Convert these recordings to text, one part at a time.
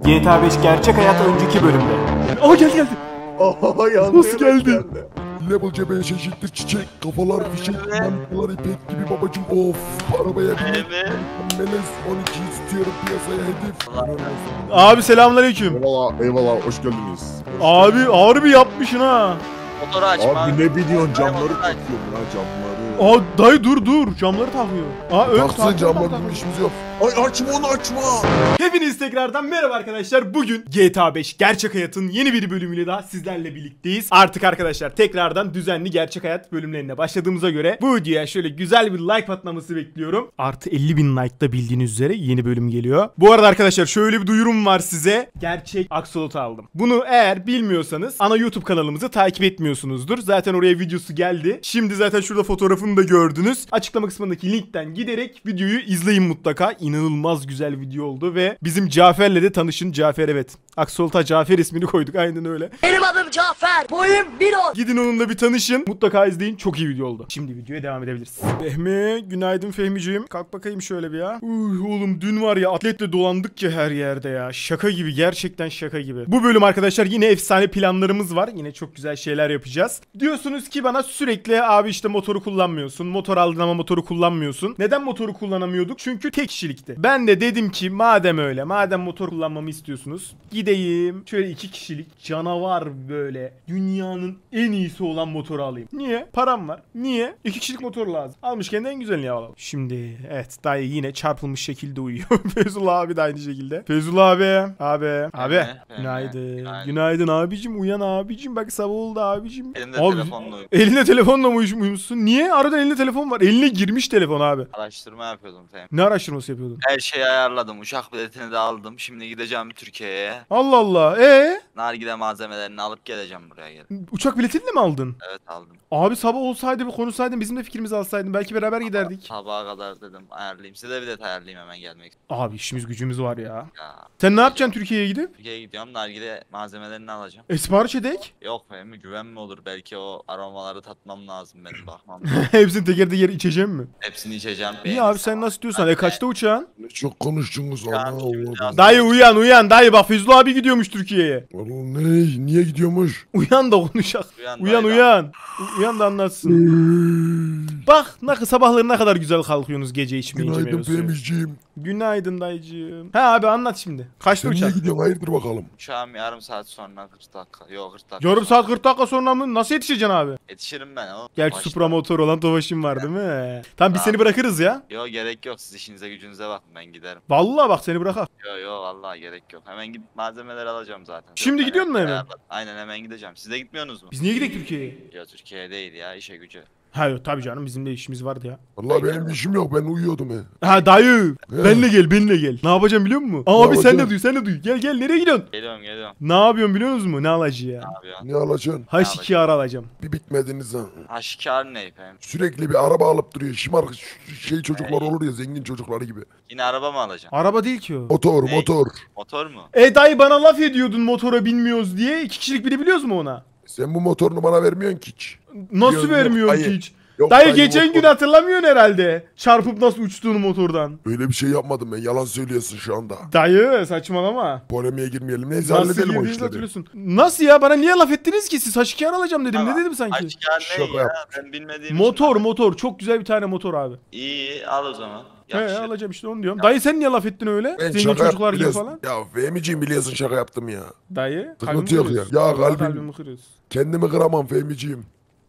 GTA 5 gerçek hayat önceki bölümde. Aa geldi. Oho yandı. Nasıl geldi? Level C5 eşittir çiçek, kafalar fişek, manitalar ipek gibi babacım of arabaya binip Melez 12 istiyorum piyasaya hedef. Abi selamünaleyküm. Eyvallah eyvallah hoş geldiniz. Abi harbi yapmışsın ha. Motoru açma. Abi ne biliyorsun camları Motoru aç. takıyorum ya camları. Aa dayı dur camları takıyor. Aa ön Taksın takıyor, camları takıyor. bizim işimiz yok. Ay açma onu açma. Hepiniz tekrardan merhaba arkadaşlar. Bugün GTA 5 gerçek hayatın yeni bir bölümüyle daha sizlerle birlikteyiz. Artık arkadaşlar tekrardan düzenli gerçek hayat bölümlerine başladığımıza göre bu videoya şöyle güzel bir like patlaması bekliyorum. Artı 50.000 like'da bildiğiniz üzere yeni bölüm geliyor. Bu arada arkadaşlar şöyle bir duyurum var size. Gerçek aksolot aldım. Bunu eğer bilmiyorsanız ana YouTube kanalımızı takip etmiyorsunuzdur. Zaten oraya videosu geldi. Şimdi zaten şurada fotoğrafını da gördünüz. Açıklama kısmındaki linkten giderek videoyu izleyin mutlaka. İnanılmaz güzel video oldu ve bizim Cafer'le de tanışın. Cafer, evet. Aksolot'a Cafer ismini koyduk, aynen öyle. Benim adım Cafer. Boyum 1.10. Gidin onunla bir tanışın. Mutlaka izleyin. Çok iyi video oldu. Şimdi videoya devam edebiliriz. Fehmi, günaydın Fehmiciğim. Kalk bakayım şöyle bir ya. Oğlum dün var ya atletle dolandık ya her yerde ya. Şaka gibi, gerçekten şaka gibi. Bu bölüm arkadaşlar yine efsane planlarımız var. Yine çok güzel şeyler yapacağız. Diyorsunuz ki bana sürekli abi işte motoru kullanmıyorsun. Motor aldın ama motoru kullanmıyorsun. Neden motoru kullanamıyorduk? Çünkü tek kişilikti. Ben de dedim ki madem öyle, madem motor kullanmamı istiyorsunuz, gideyim şöyle 2 kişilik canavar böyle dünyanın en iyisi olan motoru alayım. Niye? Param var. Niye? 2 kişilik motor lazım. Almışken de en güzelini alalım. Şimdi evet dayı yine çarpılmış şekilde uyuyor. Feyzullah abi de aynı şekilde. Feyzullah abi. Abi. Günaydın. Günaydın abicim. Uyan abicim. Bak sabah oldu abicim. Elimde Abi, telefonla uyuyorum. Elinde telefonla mı uyumuşsun? Niye? Arada elinde telefon var. Eline girmiş telefon abi. Araştırma yapıyordum Fehmi. Ne araştırması yapıyordun? Her şeyi ayarladım. Uçak biletini de aldım. Şimdi gideceğim Türkiye'ye. Allah Allah. Nargile malzemelerini alıp geleceğim buraya geri. Uçak biletini de mi aldın? Evet aldım. Abi sabah olsaydı bir konuşsaydın, bizim de fikrimizi alsaydın. Belki beraber giderdik. Sabaha kadar dedim ayarlayayım. Size bilet ayarlayayım hemen gelmek. Abi işimiz gücümüz var ya. Ya. Sen ne yapacaksın Türkiye'ye gidip? Türkiye'ye gidiyorum. Nargile malzemelerini alacağım. Sipariş edek. Yok Fehmi güven mi olur? Belki o aromaları tatmam lazım benim bakmam. Hepsini teker teker içeceğim mi? Hepsini içeceğim. İyi abi sen nasıl diyorsan. Kaçta uçağın? Ne çok konuştunuz ana oğlum. Dayı uyan dayı, bak Feyzullah abi gidiyormuş Türkiye'ye. Oğlum ne? Niye gidiyormuş? Uyan da konuşak. Uyan, Uyan da anlatsın. Bak sabahları ne kadar güzel kalkıyorsunuz gece içmeyince Günaydın meyve suyu. Fehmiciğim. Günaydın dayıcığım. He abi anlat şimdi. Kaçta Sen niye uçak? gidiyorsun hayırdır bakalım. Uçağım yarım saat sonra 40 dakika. Yok 40 dakika. Yarım saat 40 dakika sonra mı? Nasıl yetişeceksin abi? Yetişirim ben oğlum. Gerçi Başta. Supra motor olan Tofaş'ım var değil mi? Tamam biz seni bırakırız ya. Yok gerek yok. Siz işinize gücünüze bakın ben giderim. Vallahi bak seni bırakak. Yok vallahi gerek yok. Hemen gidip malzemeleri alacağım zaten. Şimdi Dört gidiyorsun mu tane hemen? ayarladım. Aynen hemen gideceğim. Siz de gitmiyorsunuz mu? Biz niye gidelim Türkiye'ye? Ya Türkiye değil ya işe gücü. Ha yok tabii canım, bizim de işimiz vardı ya. Vallahi benim işim yok ben uyuyordum he. Ha dayı. He. Benle gel. Ne yapacağım biliyor musun? Abi sen yapacağım? de duy. Gel nereye gidiyorsun? Geliyorum. Ne yapıyorsun biliyor musunuz mu? Ne alacağı ya? Ne yapıyorsun? Ne alacaksın? H2 ara alacağım. Bir bitmediniz ha. Aşikar ne efendim? Sürekli bir araba alıp duruyor. Şımarık şey çocuklar olur ya zengin çocukları gibi. Yine araba mı alacaksın? Araba değil ki o. Motor Ne? motor. Motor mu? Dayı bana laf ediyordun motora binmiyoruz diye. 2 kişilik biri biliyoruz mu ona? Sen bu motorunu bana vermiyorsun ki hiç. Nasıl Yok, vermiyorsun dayı. ki hiç? Yok, Dayı geçen motor. gün hatırlamıyorsun herhalde. Çarpıp nasıl uçtuğunu motordan. Öyle bir şey yapmadım ben. Yalan söylüyorsun şu anda. Dayı saçmalama. Polemiğe girmeyelim. Neyse Nasıl halledelim o girdiğinizi işleri. hatırlıyorsun. Nasıl ya? Bana niye laf ettiniz ki siz? H2 alacağım dedim. Tamam. Ne dedim sanki? Aşikar ne Şaka ya? yapmış. Ben bilmediğim Motor. Çok güzel bir tane motor abi. İyi al o zaman. He Yakışır. alacağım işte onu diyorum. Dayı sen niye laf ettin öyle? Ben Zengin şaka çocuklar yaptım gibi biliyorsun. falan. Ya Fehmiciğim biliyorsun şaka yaptım ya. Dayı. Sıkıntı yok ya. Ya Vallahi kalbim- kalbimi kırıyorsun. Kendimi kıramam Fehmiciğim.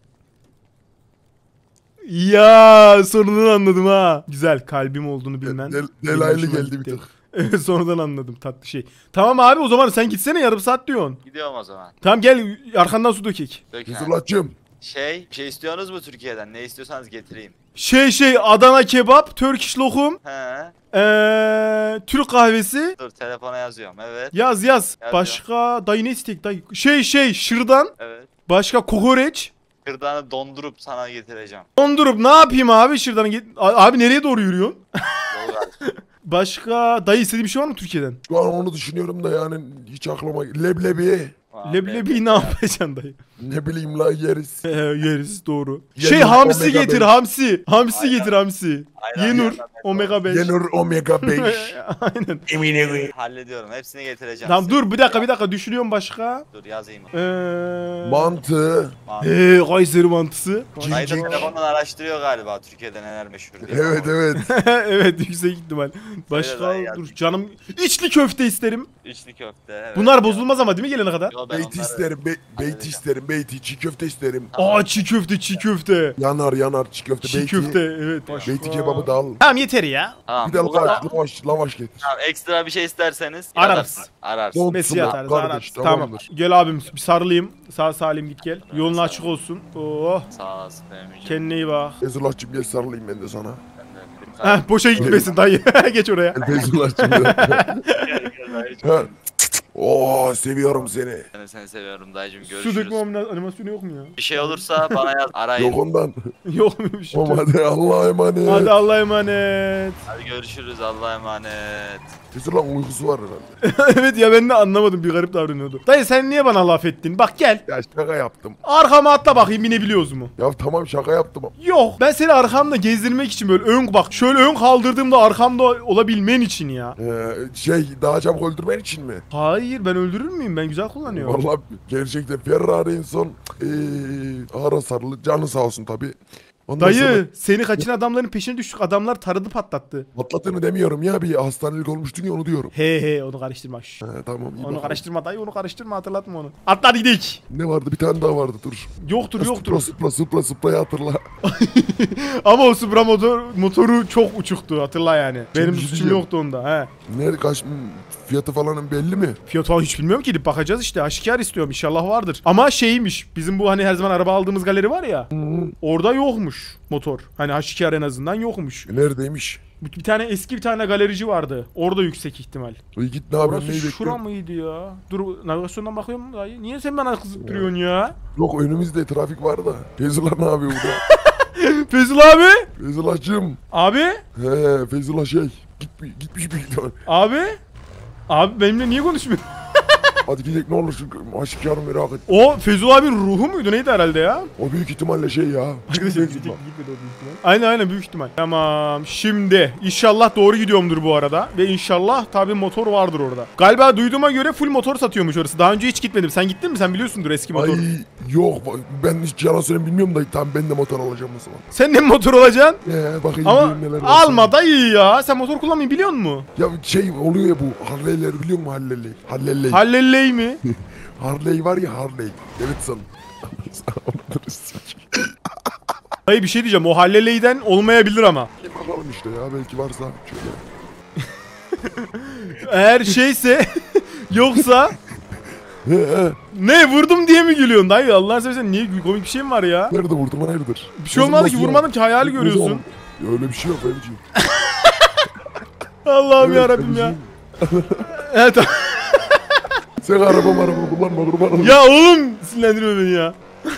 Ya sonradan anladım ha. Güzel kalbim olduğunu bilmen. Delaylı hoşuma geldi bir gitti. tık. Evet sonradan anladım tatlı şey. Tamam abi o zaman sen gitsene, yarım saat diyorsun. Gidiyorum o zaman. Tamam gel arkandan su dökek. Dök ha. Fizulacığım. Bir şey istiyorsunuz mu Türkiye'den? Ne istiyorsanız getireyim. Adana kebap, Turkish lokum, He. Türk kahvesi. Dur telefona yazıyorum. Evet. Yaz. Yazıyorum. Başka dayı ne istek dayı? Şırdan. Evet. Başka kokoreç. Kırdanı dondurup sana getireceğim. Dondurup ne yapayım abi şırdanı abi nereye doğru yürüyorsun? Yol ver. Başka dayı istediğim bir şey var mı Türkiye'den? Şu an onu düşünüyorum da yani hiç aklıma... Leblebi. Vay be. Leblebi ne yapacaksın dayı? Ne bileyim la yeriz. Yeriz doğru. Yenur, Şey hamsi omega getir 5. hamsi. Hamsi getir hamsi. Aynen, Yenur aynen. omega 5. Yenur omega 5. Aynen. Hallediyorum. Hepsini getireceğim. Tamam size. dur bir dakika düşünüyorum başka. Dur yazayım. Mantı. Kayseri mantısı. Dayı da Cicik. telefondan araştırıyor galiba Türkiye'de neler meşhur diye. Evet evet. Evet yüksek ihtimal. Başka dayı dur yazdım. canım içli köfte isterim. İçli köfte. Evet. Bunlar bozulmaz ama değil mi gelene kadar? Yo, ben Beyti onları isterim. Beyti halledeceğim. isterim. Beyti çiğ köfte isterim. Aa çiğ köfte çiğ köfte. Yanar çiğ köfte. Çiğ beyti. köfte evet. Başka. Beyti kebabı da al. Tamam yeter ya. Tamam. Bir de bu kadar. lavaş getir. Tamam, ekstra bir şey isterseniz Ararız. yazarsın. Ararsın. Don- Messi Tamam, atarız kardeş, ararız. Tamam. tamamdır. Gel abim bir sarılayım. Sağ salim git gel. Yolun sağ açık olsun. Oh. Sağ olasın Fehmi'ciğim. Kendine iyi bak. Feyzullah'cım gel sarılayım ben de sana. Heh, boşa gitmesin dayı. Geç oraya. Gel Feyzullah'cım. Ha. Oo seviyorum seni. Ben de seni seviyorum dayıcım. Su Görüşürüz. dökme animasyonu yok mu ya? Bir şey olursa bana yaz. Arayın. Yok ondan. Yok muymuş? Tamam hadi Allah'a emanet. Hadi Allah'a emanet. Hadi görüşürüz. Allah'a emanet. Feyzullah'ın uykusu var herhalde. Evet ya ben de anlamadım bir garip davranıyordu. Dayı sen niye bana laf ettin? Bak gel. Ya şaka yaptım. Arkama atla bakayım binebiliyoruz mu? Ya tamam şaka yaptım. Yok. Ben seni arkamda gezdirmek için böyle ön bak. Şöyle ön kaldırdığımda arkamda olabilmen için ya. Daha çabuk öldürmen için mi? Hayır ben öldürür müyüm? Ben güzel kullanıyorum. Vallahi gerçekten Ferrari insan ağır hasarlı. Canı sağ olsun tabi. Ondan sonra Dayı seni kaçıran adamların peşine düştük. Adamlar taradı patlattı. patlattığını demiyorum ya, bir hastanelik olmuştun ya onu diyorum. He onu karıştırma. Şş. Tamam iyi Onu bakalım. karıştırma dayı onu karıştırma hatırlatma onu. Atla hadi gidelim. Ne vardı, bir tane daha vardı, dur. Yoktur yoktur. Sıpra hatırla. Ama o Supra motoru çok uçuktu hatırla yani. Benim bir şey suçum diyeceğim. yoktu onda he. Ne kaç fiyatı falan belli mi? Fiyat falan hiç bilmiyorum ki gidip bakacağız işte aşikar istiyorum inşallah vardır. Ama şeymiş bizim bu hani her zaman araba aldığımız galeri var ya. Orada yokmuş motor. Hani aşikar en azından yokmuş. Neredeymiş? Bir tane eski bir tane galerici vardı. Orada yüksek ihtimal. İyi git, ne yapıyorsun, Orası neyi şura bekliyorsun? mıydı ya? Dur navigasyondan bakıyorum mu dayı? Niye sen bana kızıp duruyorsun ya? Yok önümüzde trafik var da. Feyzullah ne yapıyor burada? Fezul abi? Feyzullah'cım. Abi? He Feyzullah gitmiş büyük ihtimal. Abi? Abi benimle niye konuşmuyorsun? Hadi gidelim ne olur, şu aşikarı merak et. O Fezul abinin ruhu muydu neydi herhalde ya? O büyük ihtimalle şey ya. Arkadaşlar Feyzullah. gitmedi o büyük ihtimal. Aynen büyük ihtimal. Tamam şimdi inşallah doğru gidiyorumdur bu arada. Ve inşallah tabi motor vardır orada. Galiba duyduğuma göre full motor satıyormuş orası. Daha önce hiç gitmedim. Sen gittin mi? Sen biliyorsundur eski motor. Ay yok, ben hiç yalan söyleyeyim bilmiyorum da tamam, ben de motor alacağım o zaman. Sen de mi motor olacaksın? Bakayım Ama neler var. alma da iyi ya. Sen motor kullanmayı biliyor musun? Ya şey oluyor ya, bu Harley'ler biliyor musun, Harley? Hallelley mi? Harley var ya, Harley. Evet san. Hayır bir şey diyeceğim. O Hallelley'den olmayabilir ama. Bakalım işte ya, belki varsa şöyle. Eğer şeyse yoksa ne vurdum diye mi gülüyorsun dayı? Allah'ını seversen niye komik bir şey mi var ya? Nerede vurdun, hayırdır? Bir şey olmadı ki vurmadım ki hayali görüyorsun. Öyle bir şey yok Emciğim. Allah'ım yarabbim ya. Evet. Sen araba kullanma kurban olayım. Ya oğlum sinirlendirme beni ya.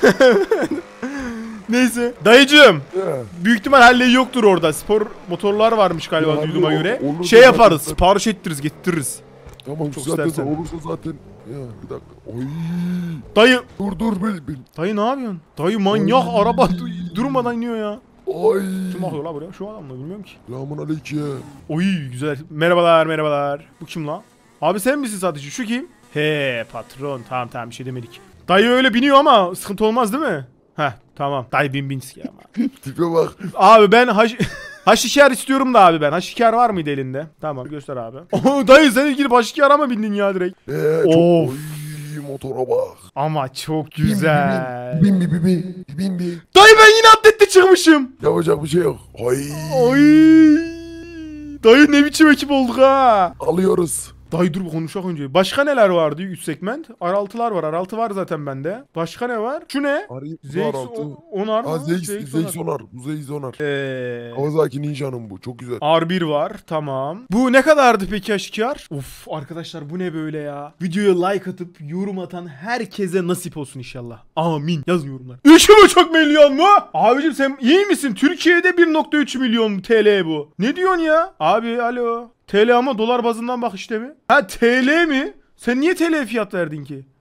Neyse. Dayıcığım. Ya. Büyük ihtimal Halley yoktur orada. Spor motorlar varmış galiba Ya duyduğuma abi, göre. olur Şey da yaparız. zaten- Sipariş ettiririz getiririz. Tamam Çok zaten istersen. olursa zaten. Ya bir dakika. Oy. Dayı. Dur bil. Dayı ne yapıyorsun? Dayı manyak Oy. araba durmadan iniyor ya. Oy. Kim bakıyor la buraya? Şu adam mı bilmiyorum ki. Selamun aleyküm. Oy güzel. Merhabalar. Bu kim la? Abi sen misin satıcı? Şu kim? He patron. Tamam bir şey demedik. Dayı öyle biniyor ama sıkıntı olmaz değil mi? Heh tamam. Dayı bin ya. Tipe bak. Abi ben haşikar istiyorum da abi ben. Haşikar var mıydı elinde? Tamam göster abi. Dayı sen gidip haşikara mı bindin ya direkt? Çok. Of. Oy motora bak. Ama çok güzel. Bin. Dayı ben yine atletle çıkmışım. Yapacak bir şey yok. Oy. Oy. Dayı ne biçim ekip olduk ha. Alıyoruz. Dayı dur konuşak önce. Başka neler vardı 3 segment? R6'lar var. R6 var zaten bende. Başka ne var? Şu ne? Arayıp ZX R6. Onar mı? Aa ZX ZX Onar. Bu ZX Onar. Onar. Kawasaki Ninja'nın bu. Çok güzel. R1 var tamam. Bu ne kadardı peki aşikar? Uf arkadaşlar bu ne böyle ya? Videoya like atıp yorum atan herkese nasip olsun inşallah. Amin. Yazın yorumlar. 2,5 milyon mu? Abicim sen iyi misin? Türkiye'de 1,3 milyon TL bu. Ne diyorsun ya? Abi alo. TL ama dolar bazından bak işte mi? Ha TL mi? Sen niye TL fiyat verdin ki?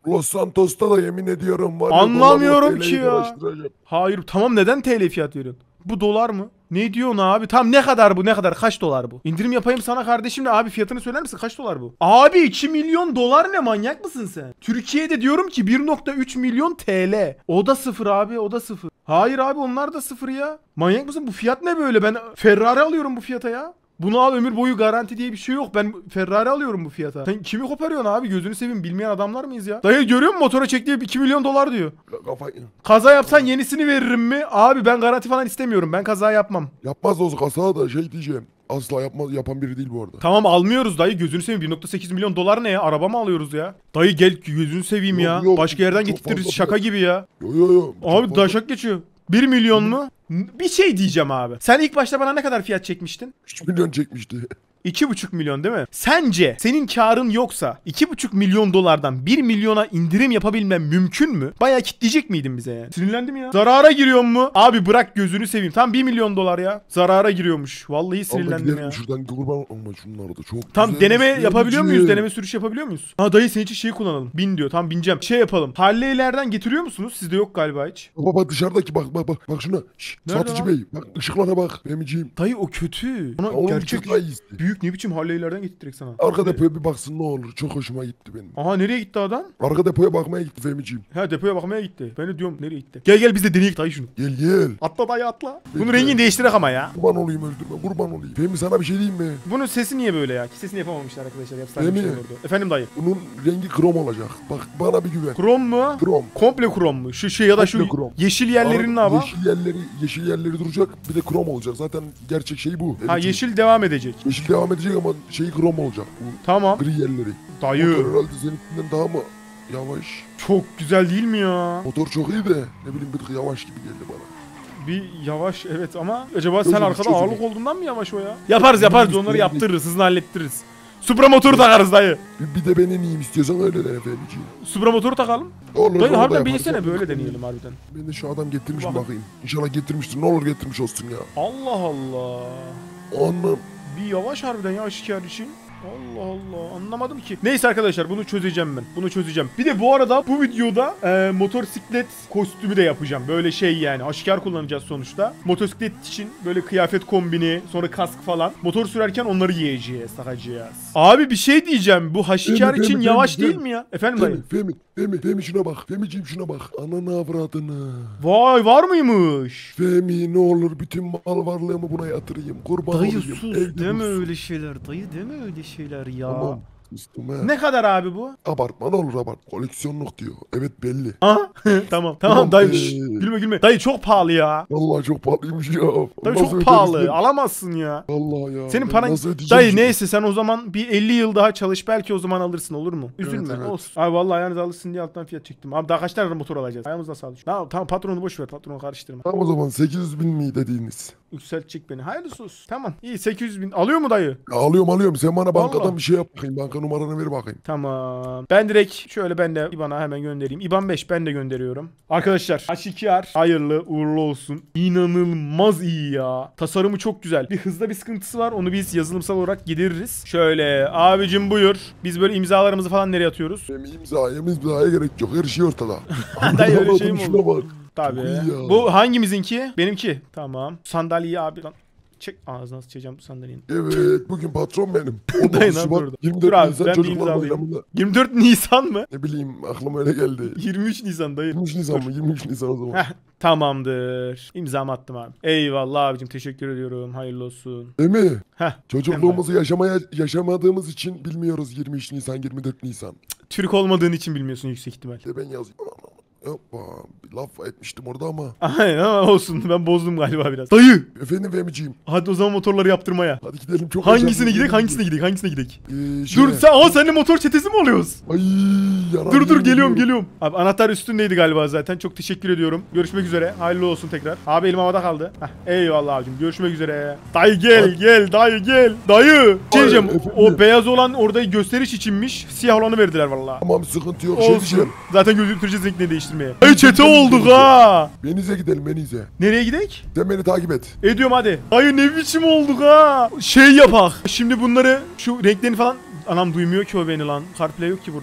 Los Santos'ta da yemin ediyorum var. Anlamıyorum ki ya. Araştıracağım. Hayır tamam, neden TL fiyat veriyorsun? Bu dolar mı? Ne diyorsun abi? Tam ne kadar bu, ne kadar? Kaç dolar bu? İndirim yapayım sana kardeşim de abi, fiyatını söyler misin? Kaç dolar bu? Abi 2 milyon dolar ne, manyak mısın sen? Türkiye'de diyorum ki 1.3 milyon TL. O da sıfır abi, o da sıfır. Hayır abi, onlar da sıfır ya. Manyak mısın? Bu fiyat ne böyle? Ben Ferrari alıyorum bu fiyata ya. Bunu al, ömür boyu garanti diye bir şey yok. Ben Ferrari alıyorum bu fiyata. Sen kimi koparıyorsun abi? Gözünü seveyim, bilmeyen adamlar mıyız ya? Dayı görüyor musun, motora çektiği 2 milyon dolar diyor. Kafayı. Kaza yapsan yenisini veririm mi? Abi ben garanti falan istemiyorum. Ben kaza yapmam. Yapmaz o kasa da şey diyeceğim. Asla yapmaz, yapan biri değil bu arada. Tamam almıyoruz dayı, gözünü seveyim. 1.8 milyon dolar ne ya? Araba mı alıyoruz ya? Dayı gel, gözünü seveyim ya. Yok, yok, Başka yerden çok getiririz, fazla şaka gibi ya. Yo. Abi daşak geçiyor. 1 milyon mu? Bir şey diyeceğim abi. Sen ilk başta bana ne kadar fiyat çekmiştin? 3 milyon çekmişti. 2,5 milyon değil mi? Sence senin karın yoksa 2,5 milyon dolardan 1 milyona indirim yapabilmem mümkün mü? Bayağı kitleyecek miydin bize yani? Sinirlendim ya. Zarara giriyor mu? Abi bırak gözünü seveyim. Tam 1 milyon dolar ya. Zarara giriyormuş. Vallahi sinirlendim ya. Şuradan kurban olma, şunlar da çok Tam güzel. deneme yapabiliyor muyuz? Güzel. Deneme sürüş yapabiliyor muyuz? Ha dayı, senin için şeyi kullanalım. Bin diyor. Tam bineceğim. Şey yapalım. Harley'lerden getiriyor musunuz? Sizde yok galiba hiç. Baba dışarıdaki bak şuna. Şşş, Nerede satıcı lan? bey bak, ışıklara bak Emiciğim. Dayı o kötü. Ona Onun gerçek çok daha iyisi. büyük ne biçim Harley'lerden getirdik sana. Arka depoya bir baksın ne olur. Çok hoşuma gitti benim. Aha, nereye gitti adam? Arka depoya bakmaya gitti Fehmiciğim. Ha, depoya bakmaya gitti. Ben de diyorum nereye gitti. Gel biz de deneyek dayı şunu. Gel. Atla dayı atla. Bunun rengini değiştirek ama ya. Kurban olayım, öldürme, kurban olayım. Fehmi sana bir şey diyeyim mi? Bunun sesi niye böyle ya? Ki sesini yapamamışlar arkadaşlar. Yapsalar bir Değil şey mi? olurdu. Efendim dayı. Bunun rengi krom olacak. Bak bana bir güven. Krom mu? Krom. Komple krom mu? Şu şey ya da şu Komple krom. yeşil yerlerini ne yapalım? Yeşil yerleri duracak. Bir de krom olacak. Zaten gerçek şey bu. Ha, Fehmiciğim. yeşil devam edecek. Yeşil devam edecek ama şey krom olacak. Bu Tamam. gri yerleri. Dayı. Motor herhalde seninkinden daha mı yavaş? Çok güzel değil mi ya? Motor çok iyi de ne bileyim bir tık yavaş gibi geldi bana. Bir yavaş evet, ama acaba sen Çözülür, arkada çözülür. ağırlık olduğundan mı yavaş o ya? Yaparız onları Çözülür. yaptırırız, hızını hallettiririz. Supra motoru takarız dayı. Bir de ben ineyim istiyorsan öyle dene Fehmiciğim. Supra motoru takalım. Olur, Dayı onu da harbiden yaparız. binsene, böyle deneyelim harbiden. Ben de şu adam getirmiş mi Bakın. bakayım. İnşallah getirmiştir. Ne olur getirmiş olsun ya. Allah Allah. Anlam. Bir yavaş harbiden ya aşikar için. Allah Allah, anlamadım ki. Neyse arkadaşlar, bunu çözeceğim ben. Bunu çözeceğim. Bir de bu arada bu videoda motosiklet kostümü de yapacağım. Böyle şey yani, aşikar kullanacağız sonuçta. Motosiklet için böyle kıyafet kombini, sonra kask falan. Motor sürerken onları giyeceğiz, takacağız. Abi bir şey diyeceğim. Bu aşikar için yavaş değil mi ya? Efendim dayı? Fehmi şuna bak. Fehmiciğim şuna bak. Ananı avradını. Vay, var mıymış? Fehmi ne olur bütün mal varlığımı buna yatırayım. Kurban Dayı olayım. sus, Evde deme dursun. öyle şeyler. Dayı deme öyle şeyler ya. Tamam. Üstüme. Ne kadar abi bu? Abartma ne olur abart. Koleksiyonluk diyor. Evet belli. Ha? Tamam Tamam, dayı. Şşt, gülme. Dayı çok pahalı ya. Vallahi çok pahalıymış ya. Dayı Nasıl çok öderiz pahalı. ben? Alamazsın ya. Vallahi ya. Senin Ben paran... nasıl ödeyeceğim Dayı şimdi? neyse, sen o zaman bir 50 yıl daha çalış. Belki o zaman alırsın, olur mu? Üzülme. Evet. Olsun. Abi vallahi ayağınızı alırsın diye alttan fiyat çektim. Abi daha kaç tane motor alacağız? Ayağımızdan sağ düşün. Tamam patronu boş ver. Patronu karıştırma. Tamam o zaman 800 bin mi dediğiniz? Yükseltecek beni. Hayırlısı olsun. Tamam. İyi, 800 bin. Alıyor mu dayı? Ya alıyorum. Sen bana bankadan Vallahi. bir şey yap bakayım. Banka numaranı ver bakayım. Tamam. Ben direkt şöyle, ben de IBAN'a hemen göndereyim. IBAN 5 ben de gönderiyorum. Arkadaşlar aşikar hayırlı uğurlu olsun. İnanılmaz iyi ya. Tasarımı çok güzel. Bir hızda bir sıkıntısı var. Onu biz yazılımsal olarak gideririz. Şöyle abicim buyur. Biz böyle imzalarımızı falan nereye atıyoruz? Benim imzaya gerek yok. Her şey ortada. Dayı öyle şey mi Şuna olur? bak. Tabii. Çok iyi ya. Bu hangimizinki? Benimki. Tamam. Sandalyeyi abi lan. Çek ağzına sıçacağım bu sandalyenin. Evet bugün patron benim. Dayı 19 ne Şubat, yapıyordu? 24 Dur abi, Nisan ben bir Çocuklar imzalayayım. Bayramı'nda. 24 Nisan mı? Ne bileyim aklıma öyle geldi. 23 Nisan dayı. 23 Nisan mı? 23 Nisan o zaman. Heh, tamamdır. İmzamı attım abi. Eyvallah abicim, teşekkür ediyorum. Hayırlı olsun. Değil mi? Heh, Çocukluğumuzu yaşamadığımız için bilmiyoruz 23 Nisan, 24 Nisan. Türk olmadığın için bilmiyorsun yüksek ihtimal. De ben yazayım. Hoppa. Bir laf etmiştim orada ama. Aynen ama olsun, ben bozdum galiba biraz. Dayı! Efendim Fehmiciğim. Hadi o zaman motorları yaptırmaya. Hadi gidelim çok Hangisine heyecanlıyım. gidek, hangisine gidek? Şeye. Dur sen, seninle motor çetesi mi oluyoruz? Ay yaran Dur yemin geliyorum ediyorum. Abi anahtar üstündeydi galiba zaten. Çok teşekkür ediyorum. Görüşmek üzere. Hayırlı olsun tekrar. Abi elim havada kaldı. Heh, eyvallah abicim. Görüşmek üzere. Dayı gel dayı gel. Dayı. Şey diyeceğim, efendim. o beyaz olan orada gösteriş içinmiş. Siyah olanı verdiler vallahi. Tamam sıkıntı yok. Şey Olsun. diyeceğim. Zaten götüreceğiz renkleri değiştirmeye. Dayı çete olduk ha. Benize gidelim Benize. Nereye gidek? Sen beni takip et. Ediyorum hadi. Dayı ne biçim olduk ha. Şey yapak. Şimdi bunları, şu renklerini falan. Anam duymuyor ki o beni lan. CarPlay yok ki burada.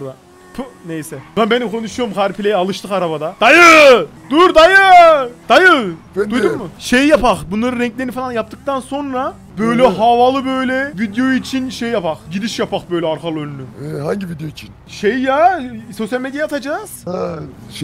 Puh, neyse. Lan benim konuşuyorum CarPlay'e alıştık arabada. Dayı! Dur dayı! Dayı! Ben de- Duydun mu? Şey yapak. Bunların renklerini falan yaptıktan sonra böyle havalı böyle video için şey yapak. Gidiş yapak böyle arkalı önlü. Hangi video için? Şey ya sosyal medyaya atacağız. Ha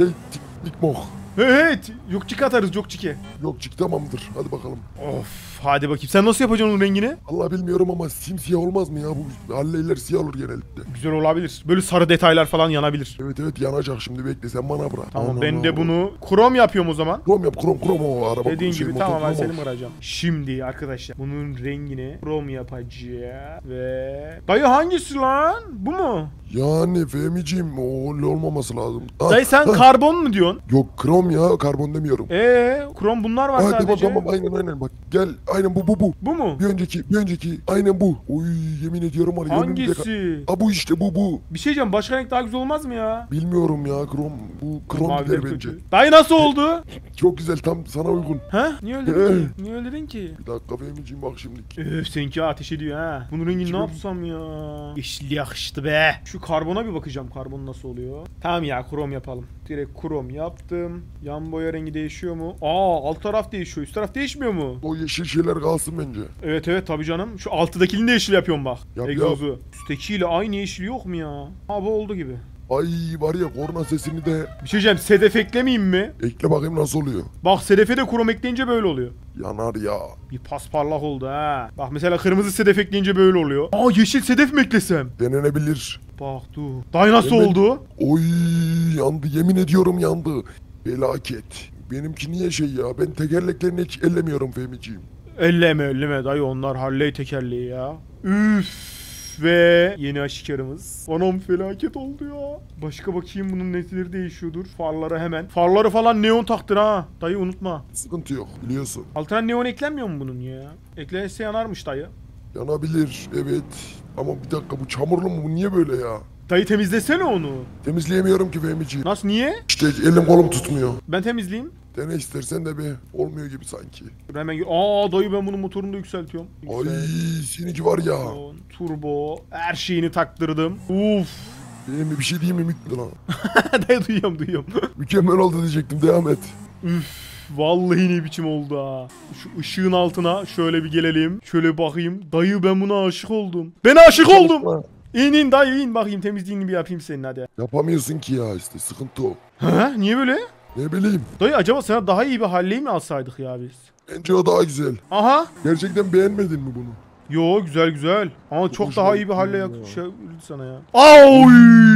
TikTok. Evet. Yok çiki atarız yok çiki. Yok çık tamamdır. Hadi bakalım. Of hadi bakayım. Sen nasıl yapacaksın onun rengini? Allah bilmiyorum ama simsiyah olmaz mı ya? Bu halleyler siyah olur genellikle. Güzel olabilir. Böyle sarı detaylar falan yanabilir. Evet yanacak şimdi bekle sen bana bırak. Tamam Allah ben Allah. de bunu krom yapıyorum o zaman. Krom yap krom o araba. Dediğin şey, gibi motor tamam ben krom seni olsun. kıracağım. Şimdi arkadaşlar bunun rengini krom yapacağım ve... Dayı hangisi lan? Bu mu? Yani Fehmiciğim o öyle olmaması lazım. Dayı sen karbon mu diyorsun? Yok krom ya karbon demiyorum. Krom bunlar var Hadi sadece. tamam aynen bak gel aynen bu. Bu mu? Bir önceki aynen bu. Oy yemin ediyorum var ya. Hangisi? Bu işte bu. Bir şey diyeceğim başka renk daha güzel olmaz mı ya? Bilmiyorum ya krom Maviler gider bence. kötü. Dayı nasıl oldu? Çok güzel tam sana uygun. Ha? Niye öyle dedin ki? Niye öyle dedin ki? Bir dakika Fehmiciğim bak şimdi. Seninki ateş ediyor ha. Bunun rengini ne yapsam ya? Yeşil yakıştı be. Şu karbona bir bakacağım. Karbon nasıl oluyor? Tamam ya krom yapalım. Direkt krom yaptım. Yan boya rengi değişiyor mu? Alt taraf değişiyor. Üst taraf değişmiyor mu? O yeşil şeyler kalsın bence. Evet tabii canım. Şu altıdakini de yeşil yapıyorum bak. Yap. Egzozu. Üsttekiyle aynı yeşil yok mu ya? Bu oldu gibi. Ay var ya korna sesini de Bir şey diyeceğim. Sedef eklemeyeyim mi? ekle bakayım nasıl oluyor. Bak sedefe de krom ekleyince böyle oluyor. Yanar ya. Bir pasparlak oldu ha. Bak mesela kırmızı sedef ekleyince böyle oluyor. Yeşil sedef mi eklesem? Denenebilir. Bak dur. Dayı nasıl Hemen- oldu? Oy yandı yemin ediyorum yandı. Felaket. Benimki niye şey ya ben tekerleklerini hiç ellemiyorum Fehmiciğim. Elleme dayı onlar Harley tekerleği ya. Üf ve yeni aşikarımız. Anam felaket oldu ya. Başka bakayım bunun netleri değişiyordur. Farları hemen. Farları falan neon taktır ha. Dayı unutma. Sıkıntı yok biliyorsun. Altına neon eklenmiyor mu bunun ya? Eklenirse yanarmış dayı. Yanabilir evet. Ama bir dakika bu çamurlu mu bu niye böyle ya? Dayı temizlesene onu. Temizleyemiyorum ki Fehmiciğim. Nasıl niye? İşte elim kolum tutmuyor. Ben temizleyeyim. Dene istersen de be. Olmuyor gibi sanki. Dur hemen dayı ben bunun motorunu da yükseltiyorum. Ay seninki var ya. Turbo her şeyini taktırdım. Uf. Benim bir şey diyeyim mi Mükemmel lan? Dayı duyuyorum. Mükemmel oldu diyecektim devam et. Vallahi ne biçim oldu ha. Şu ışığın altına şöyle bir gelelim. Şöyle bir bakayım. Dayı ben buna aşık oldum. Ben aşık oldum. İn dayı in bakayım temizliğini bir yapayım senin hadi. Yapamıyorsun ki ya işte sıkıntı o. Ha? Niye böyle? Ne bileyim. Dayı acaba sana daha iyi bir Harley mi alsaydık ya biz? Bence o daha güzel. Aha. Gerçekten beğenmedin mi bunu? Yo güzel. Ama çok hoşuma daha iyi bir gitti Harley ya. yakışırdı sana ya. Ay!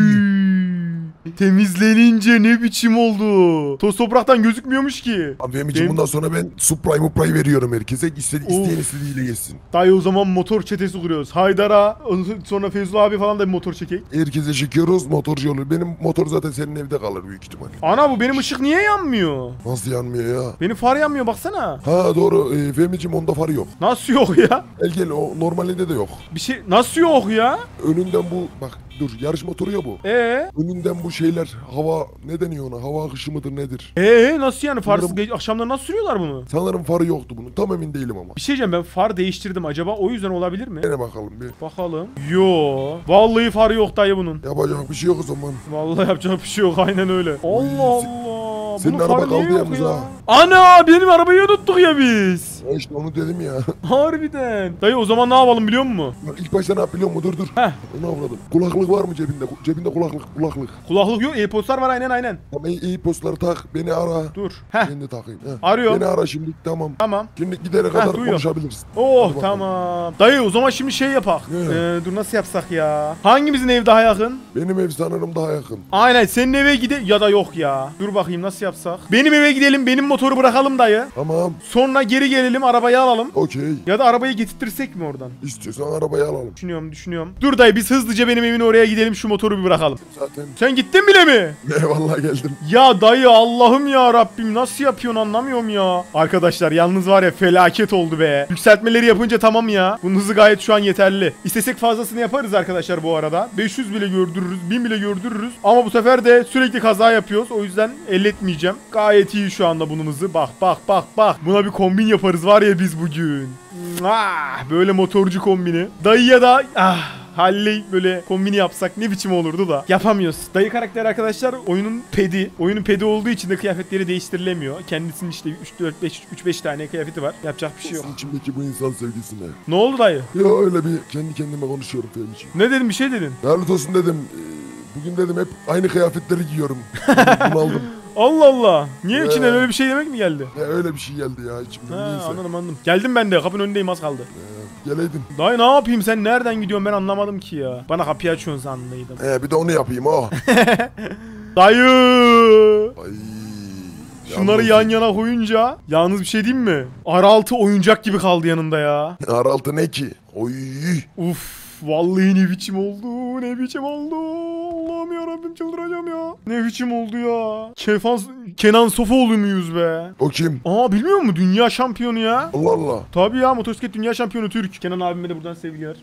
Temizlenince ne biçim oldu. Toz topraktan gözükmüyormuş ki. Abi benim için Benim- bundan sonra ben Supra'yı veriyorum herkese. İsteyen istediğiyle geçsin. Dayı o zaman motor çetesi kuruyoruz. Haydar'a sonra Feyzullah abi falan da bir motor çekek. Herkese çekiyoruz motorcu olur. Benim motor zaten senin evde kalır büyük ihtimal. Ana bu benim ışık niye yanmıyor? Nasıl yanmıyor ya? Benim far yanmıyor baksana. Ha doğru. Fehmiciğim onda farı yok. Nasıl yok ya? Gel o normalinde de yok. Bir şey nasıl yok ya? Önünden bu bak dur yarış motoru ya bu. Önünden bu şeyler hava ne deniyor ona? Hava akışı mıdır nedir? Nasıl yani farsız Sanırım- akşamları nasıl sürüyorlar bunu? Sanırım farı yoktu bunun. Tam emin değilim ama. Bir şey diyeceğim ben far değiştirdim acaba o yüzden olabilir mi? Dene bakalım bir. Bakalım. Yo. Vallahi farı yok dayı bunun. Yapacak bir şey yok o zaman. Vallahi yapacak bir şey yok aynen öyle. Allah se- Allah. senin Bunun araba farı niye kaldı yok yalnız ya? ha. Ana benim arabayı unuttuk ya biz. Ya işte onu dedim ya. Harbiden. Dayı o zaman ne yapalım biliyor musun? Bak ilk başta ne yap biliyor musun? Dur. Heh. Onu avladım. Kulaklık var mı cebinde? Cebinde kulaklık. Kulaklık yok. AirPods'lar var aynen. Tamam iyi postları tak. Beni ara. Dur. Heh. Ben de takayım. Heh. Arıyorum. Beni ara şimdi tamam. Tamam. Şimdi gidene kadar duyuyorum. konuşabilirsin. Oh Hadi bakalım. tamam. Dayı o zaman şimdi şey yapak. Ne? Dur nasıl yapsak ya? Hangimizin ev daha yakın? Benim ev sanırım daha yakın. Aynen senin eve ya da yok ya. Dur bakayım nasıl yapsak? Benim eve gidelim benim motoru bırakalım dayı. Tamam. Sonra geri gelelim arabayı alalım. Okey. Ya da arabayı getirtirsek mi oradan? İstiyorsan arabayı alalım. Düşünüyorum. Dur dayı biz hızlıca benim evin oraya gidelim şu motoru bir bırakalım. Zaten. Sen gittin bile mi? Eyvallah geldim. Ya dayı Allah'ım ya Rabbim nasıl yapıyorsun anlamıyorum ya. Arkadaşlar yalnız var ya felaket oldu be. Yükseltmeleri yapınca tamam ya. Bunun hızı gayet şu an yeterli. İstesek fazlasını yaparız arkadaşlar bu arada. 500 bile gördürürüz, 1000 bile gördürürüz. Ama bu sefer de sürekli kaza yapıyoruz. O yüzden elletmeyeceğim. Gayet iyi şu anda bunun hızı. Bak. Buna bir kombin yaparız var ya biz bugün. Böyle motorcu kombini. Dayıya da Halley böyle kombini yapsak ne biçim olurdu da. Yapamıyoruz. Dayı karakter arkadaşlar oyunun pedi. Oyunun pedi olduğu için de kıyafetleri değiştirilemiyor. Kendisinin işte 3-5 tane kıyafeti var. Yapacak bir şey yok. Senin içimdeki bu insan sevgisine. Ne oldu dayı? Ya öyle bir kendi kendime konuşuyorum Fehmi'ciğim. Ne dedim, bir şey dedin? Lanet olsun dedim. Bugün dedim hep aynı kıyafetleri giyiyorum. Bunaldım. Allah Allah. Niye içinden Ee. öyle bir şey demek mi geldi? Ya öyle bir şey geldi ya içimden Ha, neyse. anladım. Geldim ben de, kapının önündeyim, az kaldı. Geleydin. Dayı ne yapayım, sen nereden gidiyorsun ben anlamadım ki ya. Bana kapıyı açıyorsun sanlıydım. Bir de onu yapayım ha. Dayı. Ay. Şunları yan yana koyunca yalnız bir şey diyeyim mi? R6 oyuncak gibi kaldı yanında ya. Araltı ne ki? Oy. Uf, vallahi ne biçim oldu, ne biçim oldu. Allah'ım yarabbim, çıldıracağım ya. Ne biçim oldu ya. Kenan Sofoğlu muyuz be? O kim? Aa, bilmiyor musun? Dünya şampiyonu ya. Allah Allah. Tabii ya, motosiklet dünya şampiyonu Türk. Kenan abime de buradan sevgiler.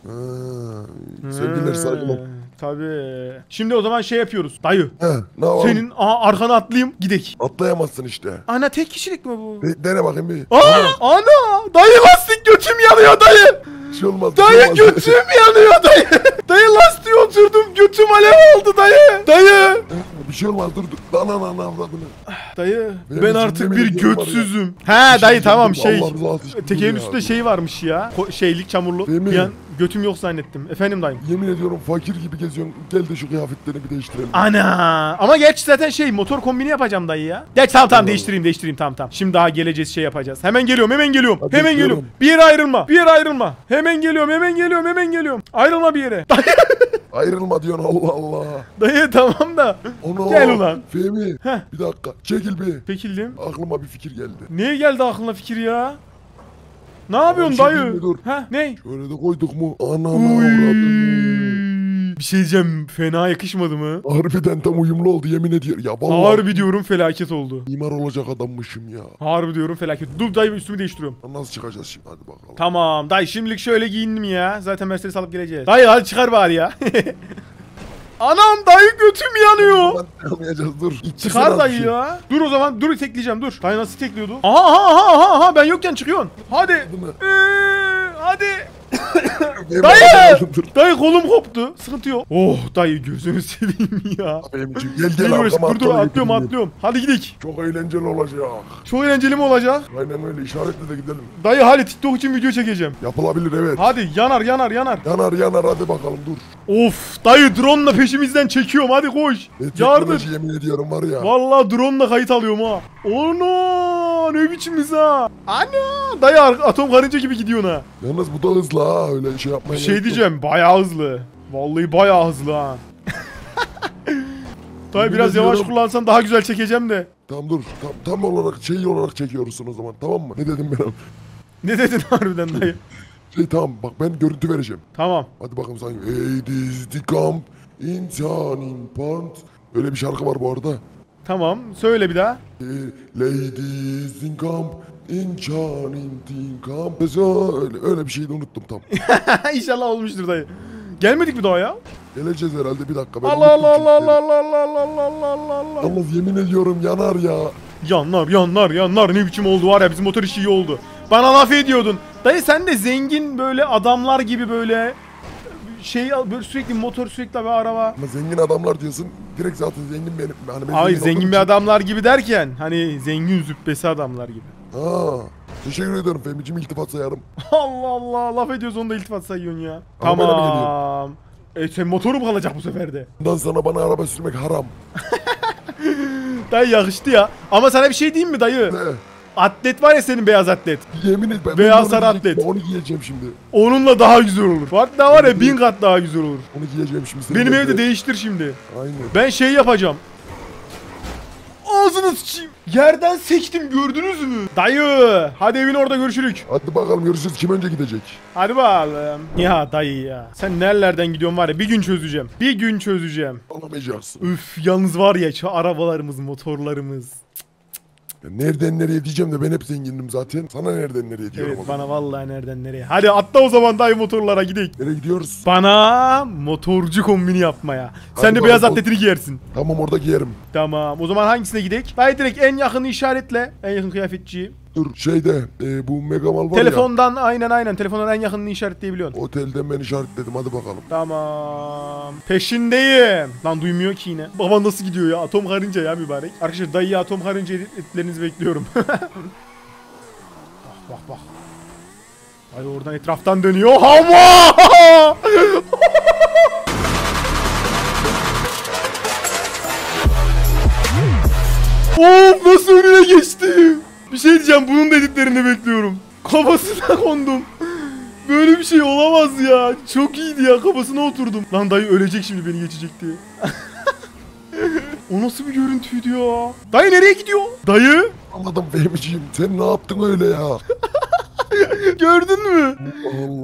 Sevgiler saygılar. Tabii. Şimdi o zaman şey yapıyoruz. Dayı. Ne var? Senin arkana atlayayım, gidek. Atlayamazsın işte. Ana tek kişilik mi bu? Dene bakayım bir. Ana! Dayı lastik götüm yanıyor dayı. Bir şey olmaz. bir şey Dayı olmaz. götüm yanıyor dayı. Dayı lastiğe oturdum, götüm alev aldı dayı. Dayı. Bir şey olmaz dur. Lan avradını. Dayı Benim ben için artık yemin bir ediyorum var ya. götsüzüm. He dayı tamam Allah şey. rızası için Tekerin dur ya. üstünde şey varmış ya. Şeylik çamurlu. Değil mi? Bir an götüm yok zannettim. Efendim dayım. Yemin ediyorum fakir gibi geziyorsun. Gel de şu kıyafetlerini bir değiştirelim. Ana! Ama gerçi zaten şey, motor kombini yapacağım dayı ya. Geç tamam değiştireyim tamam. Şimdi daha geleceğiz, şey yapacağız. Hemen geliyorum. Hadi Hemen bekliyorum. geliyorum. Bir yere ayrılma. Hemen geliyorum. Ayrılma bir yere. Ayrılma diyorsun Allah Allah. Dayı tamam da. Onu Gel ulan. Fehmi Heh. bir dakika çekil bir. Çekildim. Aklıma bir fikir geldi. Niye geldi aklına fikir ya? Ne yapıyorsun bir şey dayı? diyeyim mi? Dur. Ha ne? Şöyle de koyduk mu? Anam Uy. avradını. Bir şey diyeceğim, fena yakışmadı mı? Harbiden tam uyumlu oldu yemin ediyorum. Ya vallahi Harbi diyorum felaket oldu. mimar olacak adammışım ya. Harbi diyorum felaket. Dur dayı, üstümü değiştiriyorum. Nasıl çıkacağız şimdi hadi bakalım. Tamam dayı, şimdilik şöyle giyindim ya. Zaten Mercedes alıp geleceğiz. Dayı hadi çıkar bari ya. Anam dayı götüm yanıyor. Lan çıkamayacağız dur. Çıkar dayı ya. Dur o zaman, dur tekleyeceğim dur. Dayı nasıl tekliyordu? Aha ben yokken çıkıyorsun. Hadi. Hadi. Dayı! Dayı kolum koptu. Sıkıntı yok. Oh dayı gözünü seveyim ya. Benimciğim gel Geliyoruz. arkama Dur atlayayım. atlıyorum. Hadi gidelim. Çok eğlenceli olacak. Çok eğlenceli mi olacak? Aynen öyle işaretle de gidelim. Dayı hadi TikTok için video çekeceğim. Yapılabilir evet. Hadi yanar. Yanar hadi bakalım dur. Of dayı, drone'la peşimizden çekiyorum, hadi koş. Yardım. Teknoloji yemin ediyorum var ya. Vallahi drone'la kayıt alıyorum ha. Ana ne biçimiz ha. Ana dayı atom karınca gibi gidiyorsun ha. Yalnız bu da hızlı ha öyle şey yapmaya Bir şey gerek yok. diyeceğim, bayağı hızlı. Vallahi bayağı hızlı ha. Dayı biraz Yemin yavaş ediyorum. kullansan daha güzel çekeceğim de. Tamam dur. Tam olarak şey olarak çekiyorsun o zaman tamam mı? Ne dedim ben? Ne dedin harbiden dayı? Tamam bak ben görüntü vereceğim. Tamam. Hadi bakalım sen. Hey this the camp in turning point. Öyle bir şarkı var bu arada. Tamam. Söyle bir daha. Ladies in camp in turning camp. Öyle bir şeyi de unuttum tam. İnşallah olmuştur dayı. Gelmedik mi daha ya? Geleceğiz herhalde bir dakika. Ben Allah unuttum Allah çünkü. Allah Allah Allah Allah Allah Allah Allah. Yalnız yemin ediyorum yanar ya. Yanlar ne biçim oldu var ya, bizim motor işi iyi oldu. Bana laf ediyordun. Dayı sen de zengin böyle adamlar gibi böyle şey böyle sürekli motor, sürekli bir araba. Ama zengin adamlar diyorsun. Direkt zaten zengin benim. Hani ben Hayır, olduğum zengin bir için- adamlar gibi derken hani zengin züppesi adamlar gibi. Ha. Teşekkür ederim Fehmi'cim iltifat sayarım. Allah Allah, laf ediyorsun onda iltifat sayıyorsun ya. Arabayla mı Tamam. Sen motoru mu kalacak bu sefer de? Bundan sonra bana araba sürmek haram. Dayı yakıştı ya. Ama sana bir şey diyeyim mi dayı? Ne? Atlet var ya senin, beyaz atlet. Yemin et ben Beyaz onu sarı giyecektim, atlet. Onu giyeceğim şimdi. Onunla daha güzel olur. Hatta var ya 1000 kat daha güzel olur. Onu giyeceğim şimdi. Seni Benim bekle. evde değiştir şimdi. Aynen. Ben şey yapacağım. Ağzını sıçayım. Yerden sektim, gördünüz mü? Dayı. Hadi evin orada görüşürük. Hadi bakalım görüşürüz. Kim önce gidecek? Hadi bakalım. Ya dayı ya. Sen nerelerden gidiyorsun var ya, bir gün çözeceğim. Alamayacaksın. Üf, yalnız var ya şu arabalarımız, motorlarımız. Ya nereden nereye diyeceğim de ben hep zengindim zaten. Sana nereden nereye diyorum. Evet o zaman. bana vallahi nereden nereye. Hadi atla o zaman dayı, motorlara gidelim. Nereye gidiyoruz? Bana motorcu kombini yapmaya. Sen Hadi de beyaz bakalım. atletini giyersin. Tamam orada giyerim. Tamam. O zaman hangisine gidek? Dayı direkt en yakını işaretle. En yakın kıyafetçiyi. dur şeyde bu Megamal var Telefondan aynen telefondan en yakınını işaretleyebiliyorsun. ya. Otelden ben işaretledim hadi bakalım. Tamam. Peşindeyim. Lan duymuyor ki yine. Baba nasıl gidiyor ya? Atom karınca ya mübarek. Arkadaşlar dayıya atom karınca editlerinizi bekliyorum. Bak. Ay oradan etraftan dönüyor. Hava! Of nasıl önüne geçtim. Bir şey diyeceğim, bunun da editlerini bekliyorum. Kafasına kondum. Böyle bir şey olamaz ya. Çok iyiydi ya, kafasına oturdum. Lan dayı ölecek şimdi beni geçecek diye. O nasıl bir görüntüydü ya? Dayı nereye gidiyor? Dayı? Anladım Fehmiciğim sen ne yaptın öyle ya? Gördün mü? Allah,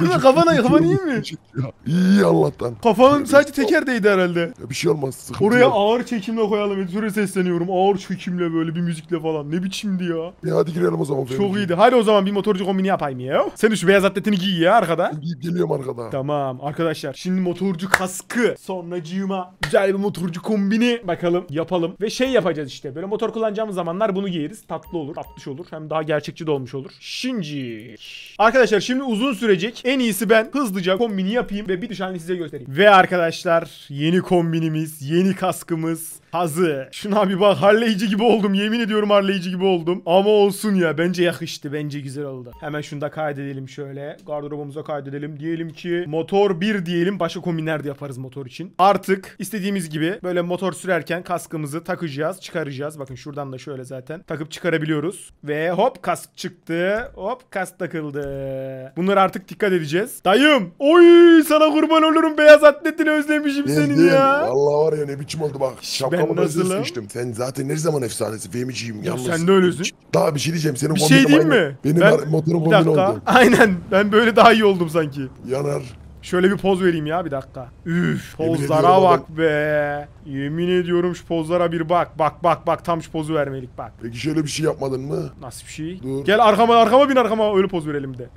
Kafan iyi mi? İyi Allah'tan. Kafanın sadece teker değdi herhalde. Ya bir şey olmaz sıkıntı Oraya yok. ağır çekimle koyalım. Editöre sesleniyorum. Ağır çekimle böyle bir müzikle falan. Ne biçimdi ya? Ya hadi girelim o zaman Fehmiciğim. Çok iyiydi. Hadi o zaman bir motorcu kombini yapayım ya. Sen de şu beyaz atletini giy ya arkada. Giyip geliyorum arkada. Tamam arkadaşlar. Şimdi motorcu kaskı. Sonracığıma güzel bir motorcu kombini. Bakalım yapalım. Ve şey yapacağız işte. Böyle motor kullanacağımız zamanlar bunu giyeriz. Tatlı olur. Tatlış olur. Hem daha gerçekçi de olmuş olur. Şimdi. Arkadaşlar şimdi uzun sürecek. En iyisi ben hızlıca kombini yapayım ve bir duş halini size göstereyim. Ve arkadaşlar yeni kombinimiz, yeni kaskımız hazır. Şuna bir bak, Harley'ci gibi oldum. Yemin ediyorum Harley'ci gibi oldum. Ama olsun ya, bence yakıştı. Bence güzel oldu. Hemen şunu da kaydedelim şöyle. Gardırobumuza kaydedelim. Diyelim ki motor 1 diyelim. Başka kombinler de yaparız motor için. Artık istediğimiz gibi böyle motor sürerken kaskımızı takacağız, çıkaracağız. Bakın şuradan da şöyle zaten takıp çıkarabiliyoruz. Ve hop kask çıktı. Hop kask takıldı. Bunlara artık dikkat edeceğiz. Dayım. Oy sana kurban olurum. Beyaz atletini özlemişim senin ya. Vallahi var ya ne biçim oldu bak. Şapkamı da nasılım? seçtim. Sen zaten ne zaman efsanesi Fehmiciğim. Ya sen de öylesin. Daha bir şey diyeceğim. Senin Bir şey diyeyim aynı. mi? Benim motorun bir kombini dakika. oldu. Aynen. Ben böyle daha iyi oldum sanki. Yanar. Şöyle bir poz vereyim ya bir dakika. Üf, Yemin pozlara ediyorum bak be. Yemin ediyorum şu pozlara bir bak. Bak tam şu pozu vermelik bak. Peki şöyle bir şey yapmadın mı? Nasıl bir şey? Dur. Gel arkama bin, öyle poz verelim bir de.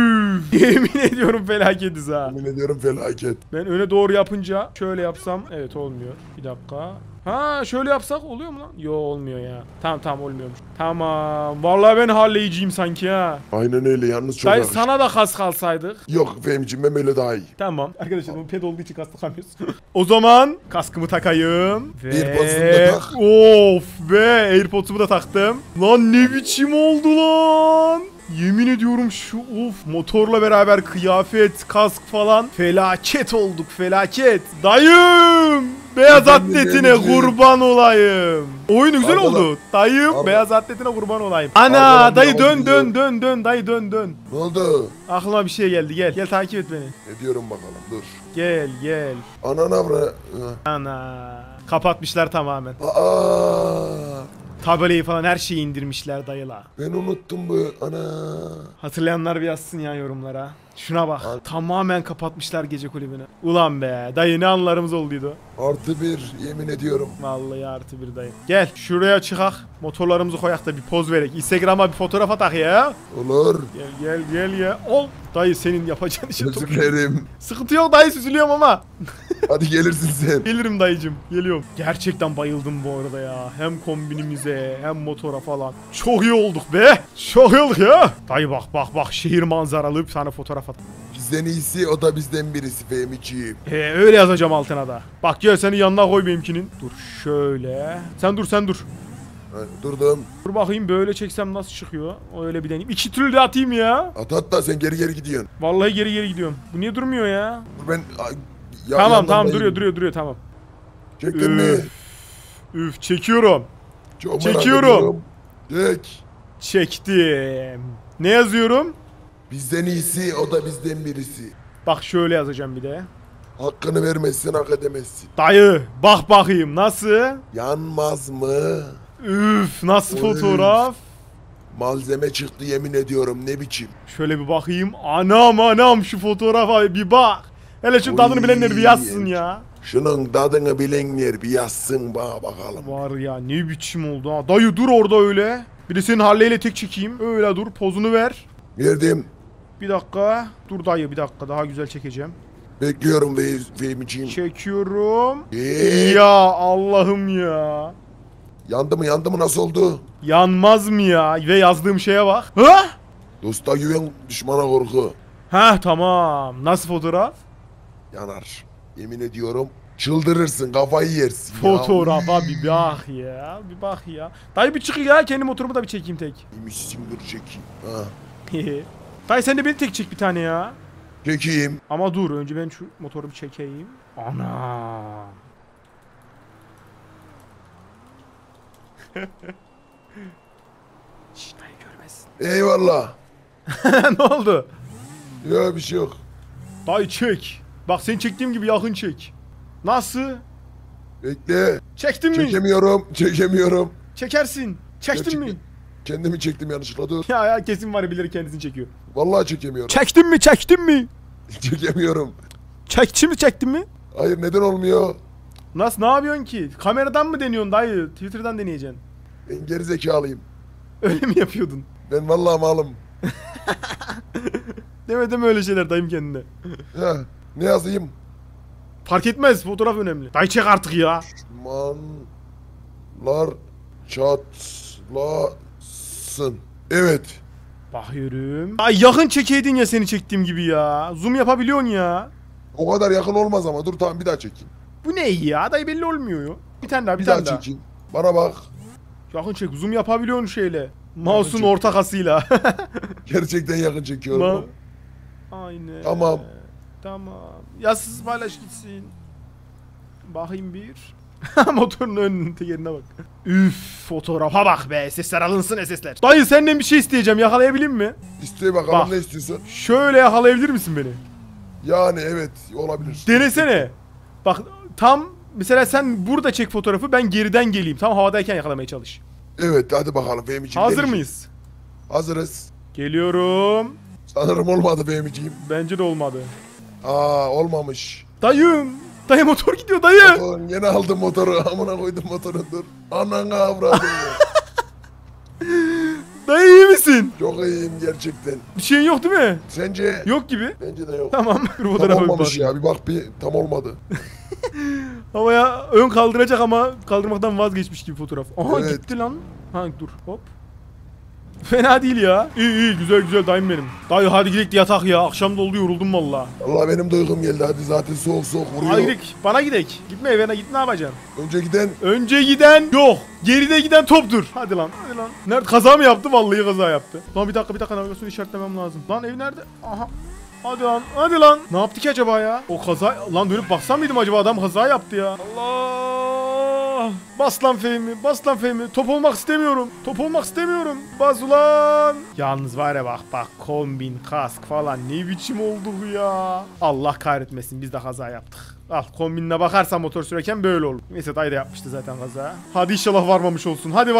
Üf, yemin ediyorum felaketiz ha. Yemin ediyorum felaket. Ben öne doğru yapınca şöyle yapsam evet olmuyor. Bir dakika. Ha şöyle yapsak oluyor mu lan? Yo olmuyor ya. Tamam olmuyormuş. Tamam. Vallahi ben Harley'ciyim sanki ha. Aynen öyle yalnız çok Dayı yakıştı. sana da kask alsaydık. Yok Fehmiciğim ben böyle daha iyi. Tamam. Arkadaşlar bu ped olduğu için kask takamıyoruz. O zaman kaskımı takayım. AirPods'unu da tak. Of be. AirPods'umu da taktım. Lan ne biçim oldu lan. Yemin ediyorum şu motorla beraber kıyafet, kask falan felaket olduk felaket. Dayım! Beyaz atletine kurban olayım. Oyunu güzel oldu. Dayım beyaz atletine kurban olayım. Ana dayı dön dayı dön. Ne oldu? Aklıma bir şey geldi gel takip et beni. Ne diyorum bakalım dur. Gel. Anan avra. Ana. Kapatmışlar tamamen. Aa, Tabelayı falan her şeyi indirmişler dayıla. ben unuttum bu. Ana. Hatırlayanlar bir yazsın ya yorumlara. Şuna bak. Tamamen kapatmışlar gece kulübünü. Ulan be dayı ne anlarımız olduydu. ¡artı bir yemin ediyorum. Vallahi artı bir dayı. Gel şuraya çıkak. Motorlarımızı koyak da bir poz verek. Instagram'a bir fotoğraf atak ya. Olur. Gel ya. Ol. Dayı senin yapacağın işe Özür dilerim. Sıkıntı yok dayı, süzülüyorum ama. Hadi gelirsin sen. Gelirim dayıcım. Geliyorum. Gerçekten bayıldım bu arada ya. Hem kombinimize hem motora falan. Çok iyi olduk be. Çok iyi olduk ya. Dayı bak. Şehir manzaralı bir tane fotoğraf at. Bizden iyisi o da bizden birisi Fehmiciğim. Öyle yazacağım altına da. Bak gel seni yanına koy benimkinin. Dur şöyle. Sen dur. Ha, durdum. Dur bakayım böyle çeksem nasıl çıkıyor. Öyle bir deneyim. 2 türlü de atayım ya. At da sen geri gidiyorsun. Vallahi geri gidiyorum. Bu niye durmuyor ya? Dur ben... Tamam duruyor tamam. Çektin mi? Üf çekiyorum. Çok merak Çekiyorum. ediyorum. Çektim. Ne yazıyorum? Bizden iyisi o da bizden birisi. Bak şöyle yazacağım bir de. Hakkını vermezsen hak edemezsin. Dayı bak bakayım nasıl? Yanmaz mı? Üf nasıl Üf. fotoğraf? Malzeme çıktı yemin ediyorum ne biçim. Şöyle bir bakayım. Anam şu fotoğrafa bir bak. Hele şu tadını Oy. bilenler bir yazsın ya. Şunun tadını bilenler bir yazsın bana bakalım. Var ya ne biçim oldu ha. Dayı dur orada öyle. Bir de senin Harley'le tek çekeyim. Öyle dur pozunu ver. Verdim. Bir dakika. Dur dayı bir dakika daha güzel çekeceğim. Bekliyorum Fehmiciğim. Çekiyorum. Çek. Ya Allah'ım ya. Yandı mı nasıl oldu? Yanmaz mı ya? Ve yazdığım şeye bak. Ha? Dosta güven, düşmana korku. Ha tamam. Nasıl fotoğraf? Yanar. Yemin ediyorum çıldırırsın, kafayı yersin ya. Fotoğrafa bir bak ya. Bir bak ya. Dayı bir çık ya. Kendi motorumu da bir çekeyim tek. İyiymişsin, dur çekeyim. Ha. Dayı sen de beni tek çek bir tane ya. Çekeyim. Ama dur önce ben şu motoru bir çekeyim. Ana. Şşş dayı görmesin. Eyvallah. Ne oldu? Ya bir şey yok. Dayı çek. Bak seni çektiğim gibi yakın çek. Nasıl? Bekle. Çektin mi? Çekemiyorum. Çekersin. Çektin mi? Gerçekten. Kendimi çektim yanlışlıkla, dur. Ya kesin var ya birileri kendisini çekiyor. Vallahi çekemiyorum. Çektin mi? Çektin mi? Çekemiyorum. Çektin mi? Hayır, neden olmuyor? Nasıl ne yapıyorsun ki? Kameradan mı deniyorsun dayı? Twitter'dan deneyeceksin. Ben gerizekalıyım. Öyle mi yapıyordun? Ben vallahi malım. Deme öyle şeyler dayım kendine. Ha, ne yazayım? Fark etmez fotoğraf önemli. Dayı çek artık ya. Düşmanlar çatlasın. Evet. Bakıyorum. Ay yakın çekeydin ya seni çektiğim gibi ya. Zoom yapabiliyorsun ya. O kadar yakın olmaz ama, dur tamam bir daha çekeyim. Bu ne ya? Dayı belli olmuyor ya. Bir tane daha Bir tane daha çekeyim. Bana bak. Yakın çek. Zoom yapabiliyorsun şeyle. Mouse'un çek. orta kasıyla. Gerçekten yakın çekiyorum. Aynen. Tamam. Tamam. Yazsız paylaş gitsin. Bakayım bir. Motorun önünün tekerine bak. Üf, fotoğrafa bak be. Sesler alınsın sesler. Dayı senden bir şey isteyeceğim. Yakalayabileyim mi? İsteye bakalım, Bak. ne istiyorsun? Şöyle yakalayabilir misin beni? Yani evet, olabilir. Denesene. Bak tam mesela sen burada çek fotoğrafı, ben geriden geleyim. Tam havadayken yakalamaya çalış. Evet, hadi bakalım Fehmi'ciğim. Hazır deneyeceğim. mıyız? Hazırız. Geliyorum. Sanırım olmadı Fehmi'ciğim. Bence de olmadı. Olmamış. Dayım. Dayı motor gidiyor dayı. Motor, yine aldım motoru. Amına koydum motoru, dur. Anana avradım ya. Dayı iyi misin? Çok iyiyim gerçekten. Bir şeyin yok değil mi? Sence? Yok gibi. Bence de yok. Tamam. Dur Tam fotoğrafa bir olmamış bak. ya, bir bak bir, tam olmadı. Havaya ön kaldıracak ama kaldırmaktan vazgeçmiş gibi fotoğraf. Aha Evet. gitti lan. Ha dur hop. Fena değil ya. İyi güzel dayım benim. Dayı hadi gidelim yatak ya. Akşam da oldu, yoruldum valla. Allah, benim de uykum geldi, hadi zaten soğuk vuruyor. Hadi gidelim. Bana gidelim. Gitme evine git, ne yapacaksın? Önce giden Önce giden yok. Geride giden toptur. Hadi lan. Nerede? Kaza mı yaptı? Vallahi kaza yaptı. Lan bir dakika navigasyonu işaretlemem lazım. Lan ev nerede? Aha. Hadi lan. Ne yaptı ki acaba ya? O kaza... Lan dönüp baksam mıydım acaba, adam kaza yaptı ya. Allah. Bas lan Fehmi. Top olmak istemiyorum. Bas ulan. Yalnız var ya bak kombin, kask falan ne biçim olduk ya. Allah kahretmesin, biz de kaza yaptık. Al kombinine bakarsan motor sürerken böyle olur. Neyse dayı da yapmıştı zaten kaza. Hadi inşallah varmamış olsun. Hadi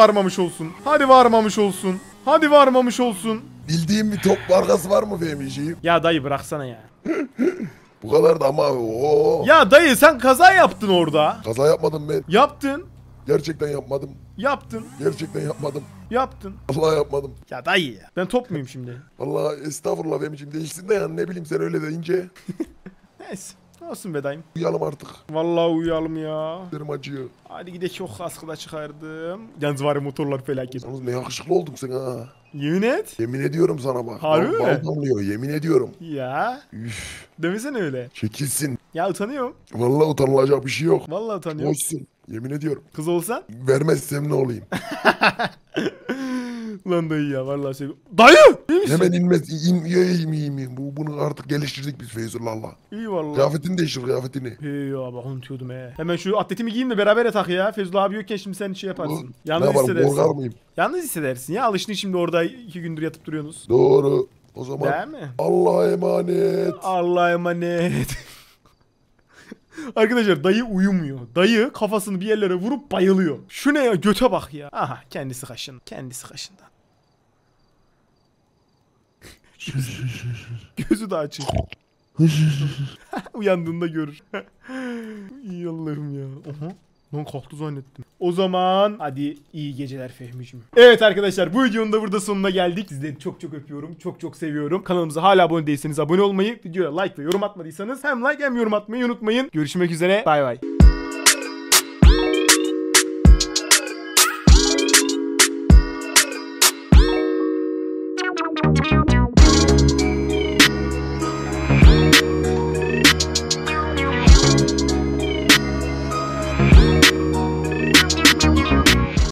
varmamış olsun. bildiğim bir top markası var mı Fehmi'ciğim? Ya dayı bıraksana ya. Bu kadar da ama ooo. Ya dayı sen kaza yaptın orada. Kaza yapmadım ben. Yaptın. Gerçekten yapmadım. Gerçekten yapmadım. Yaptın. Vallahi yapmadım. Ya dayı ya. Ben top muyum şimdi? Vallahi estağfurullah Fehmi'ciğim, değilsin de yani, ne bileyim, sen öyle deyince Neyse. Olsun be dayım. uyuyalım artık. Vallahi uyuyalım ya. Derim acıyor. Hadi gidelim, çok kaskı da çıkardım. Yalnız var ya motorlar felaket. Yalnız ne yakışıklı oldun sen ha. Yemin et. Yemin ediyorum sana bak. Harbi mi? Bal damlıyor, yemin ediyorum. Ya. Üf, Demesene öyle. çekilsin. Ya utanıyorum. Vallahi utanılacak bir şey yok. Vallahi utanıyorum. Hoşsun. Yemin ediyorum. Kız olsan. Vermezsem ne olayım? Lan dayı ya vallahi seviyorum. Dayı! İyi misin? Hemen inmez. İyiyim. Bunu artık geliştirdik biz Feyzullah'la. İyi vallahi. Kıyafetini değiştir, kıyafetini. Hey ya bak unutuyordum he. Hemen şu atletimi giyeyim de beraber yatak ya. Fezullah abi yokken şimdi sen şey yaparsın. Ne Yalnız yaparım, korkar hissedersin. mıyım? Yalnız hissedersin ya. Alıştın şimdi orada 2 gündür yatıp duruyorsunuz. Doğru. O zaman Değil mi? Allah'a emanet. Allah'a emanet. Arkadaşlar dayı uyumuyor. Dayı kafasını bir yerlere vurup bayılıyor. Şu ne ya, göte bak ya. Aha kendisi kaşındı. Gözü de açık. Uyandığında görür. İyi Allah'ım ya. Aha. Lan kalktı zannettim. O zaman hadi iyi geceler Fehmi'cim. Evet arkadaşlar, bu videonun da burada sonuna geldik. Sizleri çok öpüyorum. Çok seviyorum. Kanalımıza hala abone değilseniz abone olmayı, videoya like ve yorum atmadıysanız hem like hem yorum atmayı unutmayın. Görüşmek üzere. Bay bay.